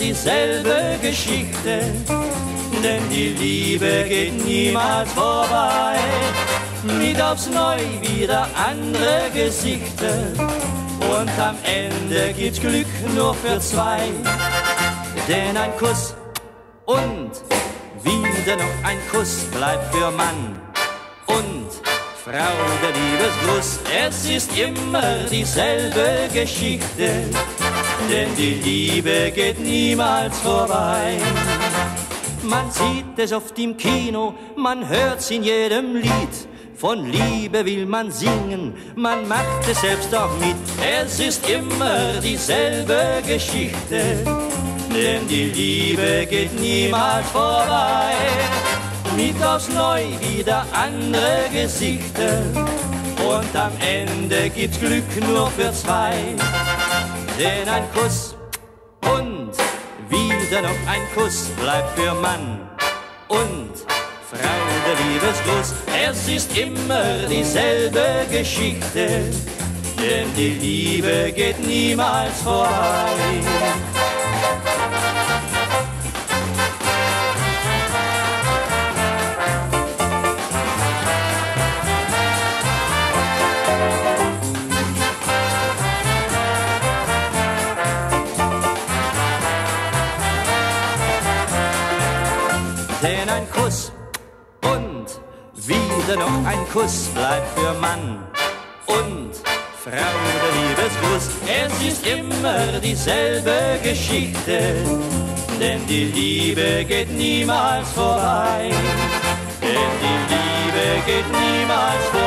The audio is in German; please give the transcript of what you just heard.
dieselbe Geschichte, denn die Liebe geht niemals vorbei. Nicht aufs Neu wieder andere Gesichter und am Ende gibt's Glück nur für zwei. Denn ein Kuss und wieder noch ein Kuss bleibt für Mann und Frau der Liebesgruß. Es ist immer dieselbe Geschichte, denn die Liebe geht niemals vorbei. Man sieht es oft im Kino, man hört's in jedem Lied. Von Liebe will man singen, man macht es selbst auch mit. Es ist immer dieselbe Geschichte, denn die Liebe geht niemals vorbei. Mit aufs Neu wieder andere Gesichter und am Ende gibt's Glück nur für zwei. Denn ein Kuss und wieder noch ein Kuss bleibt für Mann und Frau der Liebesgruß. Es ist immer dieselbe Geschichte, denn die Liebe geht niemals vorbei. Denn ein Kuss und wieder noch ein Kuss bleibt für Mann und Frau der Liebesgruß. Es ist immer dieselbe Geschichte, denn die Liebe geht niemals vorbei. Denn die Liebe geht niemals vorbei.